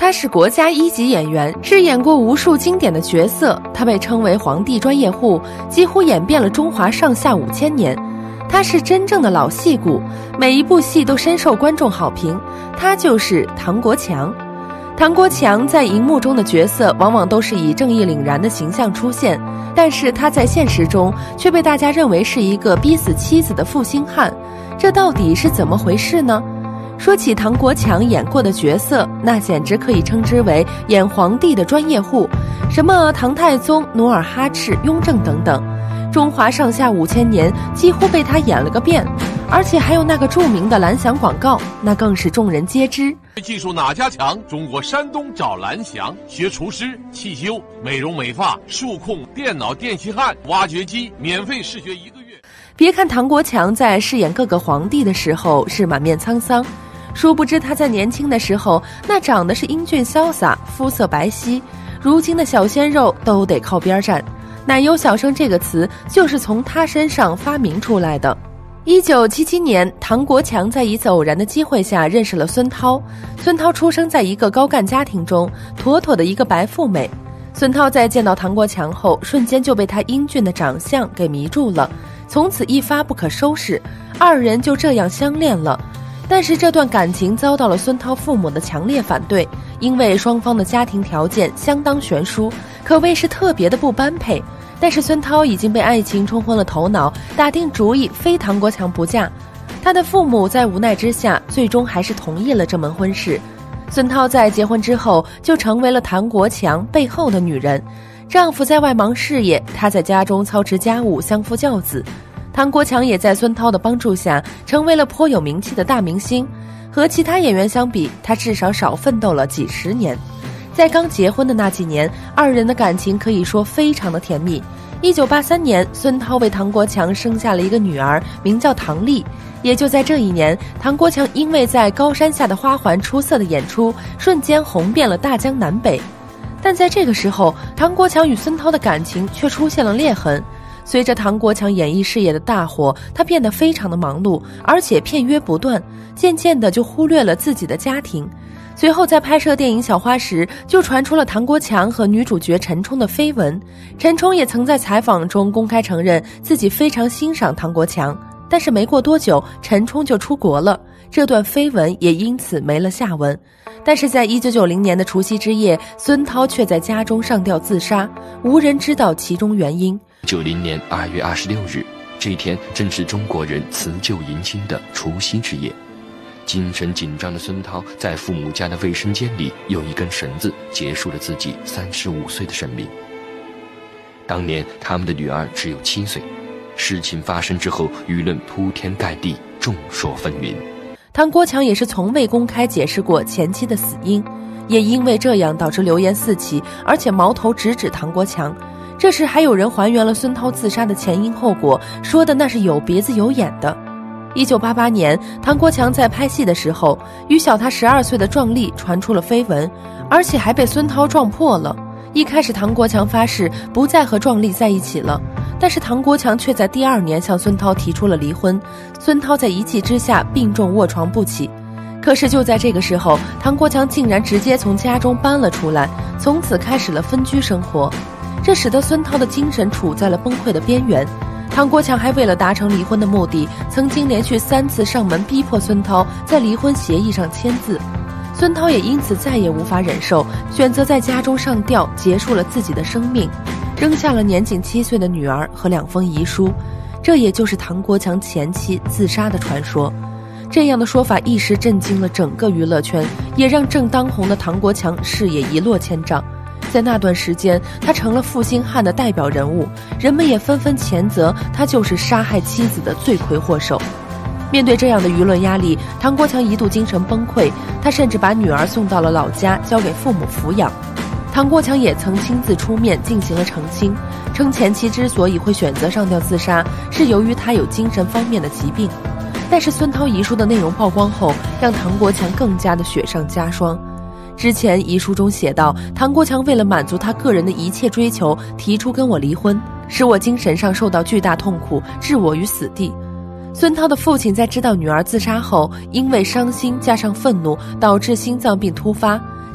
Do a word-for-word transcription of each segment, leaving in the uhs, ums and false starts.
他是国家一级演员，饰演过无数经典的角色，他被称为皇帝专业户，几乎演遍了中华上下五千年。他是真正的老戏骨，每一部戏都深受观众好评。他就是唐国强。唐国强在荧幕中的角色往往都是以正义凛然的形象出现，但是他在现实中却被大家认为是一个逼死妻子的负心汉，这到底是怎么回事呢？说起唐国强演过的角色，那简直可以称之为演皇帝的专业户，什么唐太宗、努尔哈赤、雍正等等，中华上下五千年几乎被他演了个遍。而且还有那个著名的蓝翔广告，那更是众人皆知。 技术哪家强？中国山东找蓝翔，学厨师、汽修、美容美发、数控、电脑电气焊、挖掘机，免费试学一个月。 别看唐国强在饰演各个皇帝的时候是满面沧桑，殊不知他在年轻的时候那长得是英俊潇洒，肤色白皙，如今的小鲜肉都得靠边站。奶油小生这个词就是从他身上发明出来的。一九七七年，唐国强在一次偶然的机会下认识了孙涛。孙涛出生在一个高干家庭中，妥妥的一个白富美。孙涛在见到唐国强后，瞬间就被他英俊的长相给迷住了，从此一发不可收拾，二人就这样相恋了。但是这段感情遭到了孙涛父母的强烈反对，因为双方的家庭条件相当悬殊，可谓是特别的不般配。但是孙涛已经被爱情冲昏了头脑，打定主意非唐国强不嫁。他的父母在无奈之下，最终还是同意了这门婚事。孙涛在结婚之后就成为了唐国强背后的女人，丈夫在外忙事业，她在家中操持家务，相夫教子。唐国强也在孙涛的帮助下成为了颇有名气的大明星，和其他演员相比，他至少少奋斗了几十年。在刚结婚的那几年，二人的感情可以说非常的甜蜜。一九八三年，孙涛为唐国强生下了一个女儿，名叫唐丽。也就在这一年，唐国强因为在高山下的花环出色的演出，瞬间红遍了大江南北。但在这个时候，唐国强与孙涛的感情却出现了裂痕。随着唐国强演艺事业的大火，他变得非常的忙碌，而且片约不断，渐渐的就忽略了自己的家庭。随后在拍摄电影《小花》时，就传出了唐国强和女主角陈冲的绯闻。陈冲也曾在采访中公开承认自己非常欣赏唐国强，但是没过多久，陈冲就出国了，这段绯闻也因此没了下文。但是在一九九零年的除夕之夜，孙涛却在家中上吊自杀，无人知道其中原因。 九零年二月二十六日，这一天正是中国人辞旧迎新的除夕之夜。精神紧张的孙涛在父母家的卫生间里用一根绳子结束了自己三十五岁的生命。当年他们的女儿只有七岁，事情发生之后，舆论铺天盖地，众说纷纭。 唐国强也是从未公开解释过前妻的死因，也因为这样导致流言四起，而且矛头直指唐国强。这时还有人还原了孙涛自杀的前因后果，说的那是有鼻子有眼的。一九八八年，唐国强在拍戏的时候，与小他十二岁的壮丽传出了绯闻，而且还被孙涛撞破了。一开始唐国强发誓不再和壮丽在一起了，但是唐国强却在第二年向孙涛提出了离婚。孙涛在一气之下病重卧床不起。可是就在这个时候，唐国强竟然直接从家中搬了出来，从此开始了分居生活，这使得孙涛的精神处在了崩溃的边缘。唐国强还为了达成离婚的目的，曾经连续三次上门逼迫孙涛在离婚协议上签字。孙涛也因此再也无法忍受，选择在家中上吊，结束了自己的生命，扔下了年仅七岁的女儿和两封遗书。这也就是唐国强前妻自杀的传说。这样的说法一时震惊了整个娱乐圈，也让正当红的唐国强事业一落千丈。在那段时间，他成了负心汉的代表人物，人们也纷纷谴责他就是杀害妻子的罪魁祸首。面对这样的舆论压力，唐国强一度精神崩溃，他甚至把女儿送到了老家，交给父母抚养。唐国强也曾亲自出面进行了澄清，称前妻之所以会选择上吊自杀，是由于他有精神方面的疾病。但是孙涛遗书的内容曝光后，让唐国强更加的雪上加霜。之前遗书中写道，唐国强为了满足他个人的一切追求，提出跟我离婚，使我精神上受到巨大痛苦，置我于死地。孙涛的父亲在知道女儿自杀后，因为伤心加上愤怒，导致心脏病突发，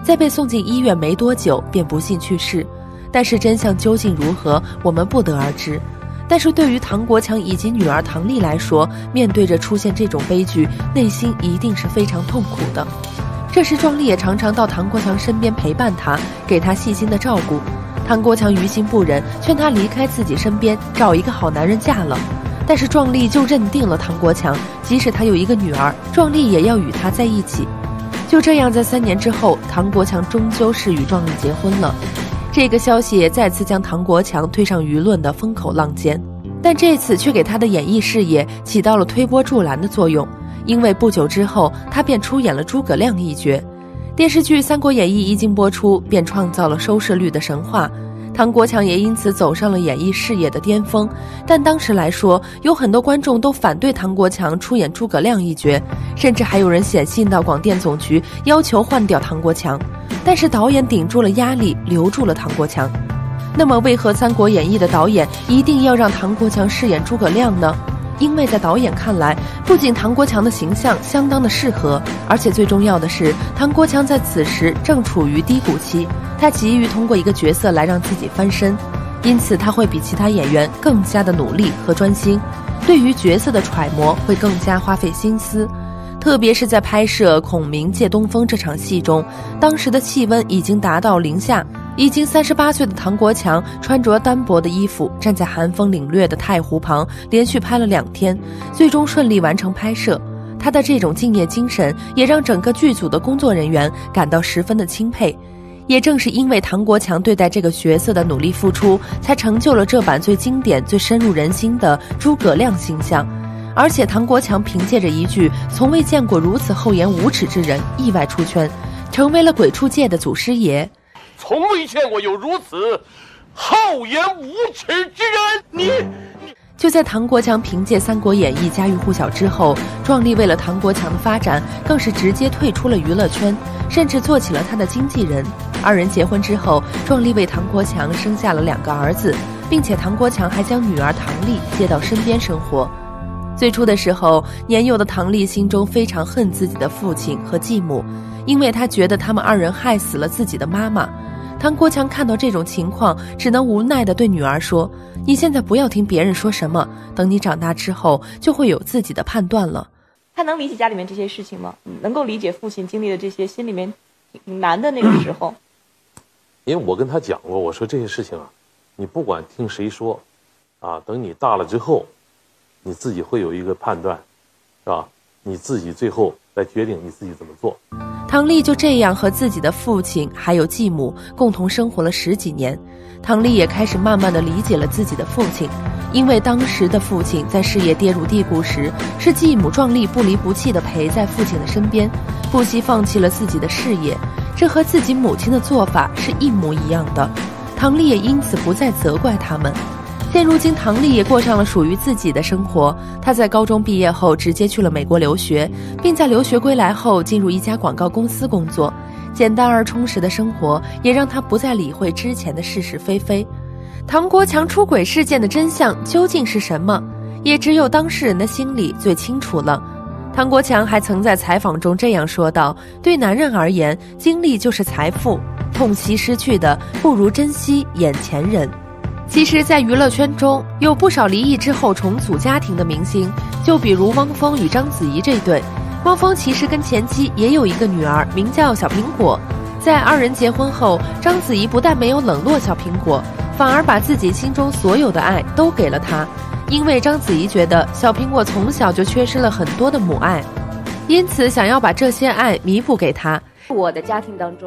在被送进医院没多久便不幸去世。但是真相究竟如何，我们不得而知。但是对于唐国强以及女儿唐丽来说，面对着出现这种悲剧，内心一定是非常痛苦的。这时壮丽也常常到唐国强身边陪伴他，给他细心的照顾。唐国强于心不忍，劝他离开自己身边，找一个好男人嫁了。但是壮丽就认定了唐国强，即使他有一个女儿，壮丽也要与他在一起。就这样，在三年之后，唐国强终究是与壮丽结婚了。这个消息也再次将唐国强推上舆论的风口浪尖，但这次却给他的演艺事业起到了推波助澜的作用。因为不久之后，他便出演了诸葛亮一角。电视剧《三国演义》一经播出，便创造了收视率的神话。唐国强也因此走上了演艺事业的巅峰。但当时来说，有很多观众都反对唐国强出演诸葛亮一角，甚至还有人写信到广电总局要求换掉唐国强。但是导演顶住了压力，留住了唐国强。那么为何《三国演义》的导演一定要让唐国强饰演诸葛亮呢？因为在导演看来，不仅唐国强的形象相当的适合，而且最重要的是，唐国强在此时正处于低谷期，他急于通过一个角色来让自己翻身，因此他会比其他演员更加的努力和专心，对于角色的揣摩会更加花费心思。特别是在拍摄孔明借东风这场戏中，当时的气温已经达到零下，已经三十八岁的唐国强穿着单薄的衣服，站在寒风凛冽的太湖旁，连续拍了两天，最终顺利完成拍摄。他的这种敬业精神也让整个剧组的工作人员感到十分的钦佩。也正是因为唐国强对待这个角色的努力付出，才成就了这版最经典最深入人心的诸葛亮形象。而且唐国强凭借着一句从未见过如此厚颜无耻之人意外出圈，成为了鬼畜界的祖师爷。 从未见过有如此厚颜无耻之人。你就在唐国强凭借《三国演义》家喻户晓之后，壮丽为了唐国强的发展更是直接退出了娱乐圈，甚至做起了他的经纪人。二人结婚之后，壮丽为唐国强生下了两个儿子，并且唐国强还将女儿唐丽接到身边生活。最初的时候，年幼的唐丽心中非常恨自己的父亲和继母，因为她觉得他们二人害死了自己的妈妈。唐国强看到这种情况，只能无奈地对女儿说：“你现在不要听别人说什么，等你长大之后，就会有自己的判断了。” 他能理解家里面这些事情吗？能够理解父亲经历的这些心里面挺难的那个时候？ 因为我跟他讲过，我说这些事情啊，你不管听谁说，啊，等你大了之后，你自己会有一个判断，是吧？你自己最后来决定你自己怎么做。 唐丽就这样和自己的父亲还有继母共同生活了十几年。唐丽也开始慢慢地理解了自己的父亲，因为当时的父亲在事业跌入低谷时，是继母壮丽不离不弃地陪在父亲的身边，不惜放弃了自己的事业，这和自己母亲的做法是一模一样的。唐丽也因此不再责怪他们。现如今，唐丽也过上了属于自己的生活。她在高中毕业后直接去了美国留学，并在留学归来后进入一家广告公司工作。简单而充实的生活也让她不再理会之前的是是非非。唐国强出轨事件的真相究竟是什么，也只有当事人的心里最清楚了。唐国强还曾在采访中这样说道：“对男人而言，经历就是财富，痛惜失去的，不如珍惜眼前人。”其实在娱乐圈中有不少离异之后重组家庭的明星，就比如汪峰与章子怡这对。汪峰其实跟前妻也有一个女儿，名叫小苹果。在二人结婚后，章子怡不但没有冷落小苹果，反而把自己心中所有的爱都给了她。因为章子怡觉得小苹果从小就缺失了很多的母爱，因此想要把这些爱弥补给她。 我的家庭当中，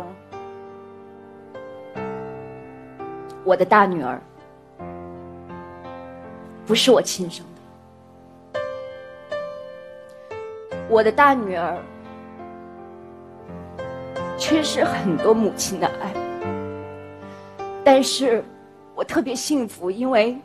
我的大女儿不是我亲生的，我的大女儿缺失很多母亲的爱，但是我特别幸福，因为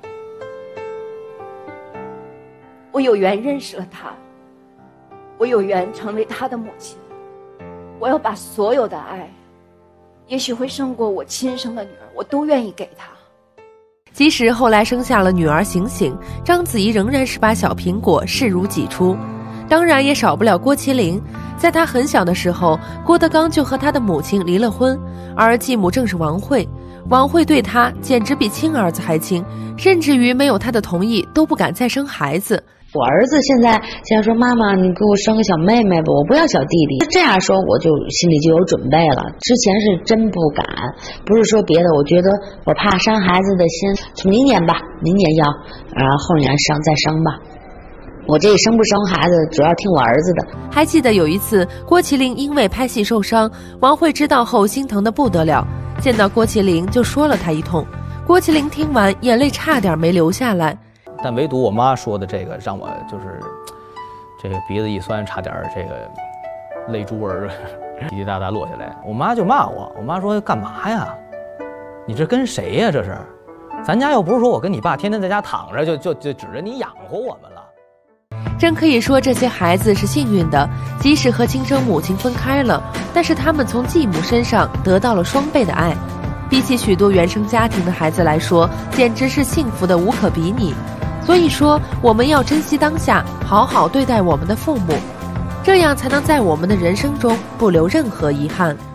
我有缘认识了她，我有缘成为她的母亲。我要把所有的爱，也许会胜过我亲生的女儿，我都愿意给她。 即使后来生下了女儿醒醒，章子怡仍然是把小苹果视如己出。当然也少不了郭麒麟。 在他很小的时候，郭德纲就和他的母亲离了婚，而继母正是王慧。王慧对他简直比亲儿子还亲，甚至于没有他的同意都不敢再生孩子。 我儿子现在现在说妈妈，你给我生个小妹妹吧，我不要小弟弟。这样说我就心里就有准备了。之前是真不敢，不是说别的，我觉得我怕伤孩子的心。从明年吧，明年要，然后后年生再生吧。我这生不生孩子主要听我儿子的。 还记得有一次郭麒麟因为拍戏受伤，王慧知道后心疼得不得了，见到郭麒麟就说了他一通。郭麒麟听完眼泪差点没流下来。 但唯独我妈说的这个让我就是这个鼻子一酸，差点这个泪珠儿滴滴答答落下来。我妈就骂我，我妈说干嘛呀？你这跟谁呀？这是，咱家又不是说我跟你爸天天在家躺着就就就指着你养活我们了。 真可以说这些孩子是幸运的，即使和亲生母亲分开了，但是他们从继母身上得到了双倍的爱。比起许多原生家庭的孩子来说，简直是幸福的无可比拟。所以说，我们要珍惜当下，好好对待我们的父母，这样才能在我们的人生中不留任何遗憾。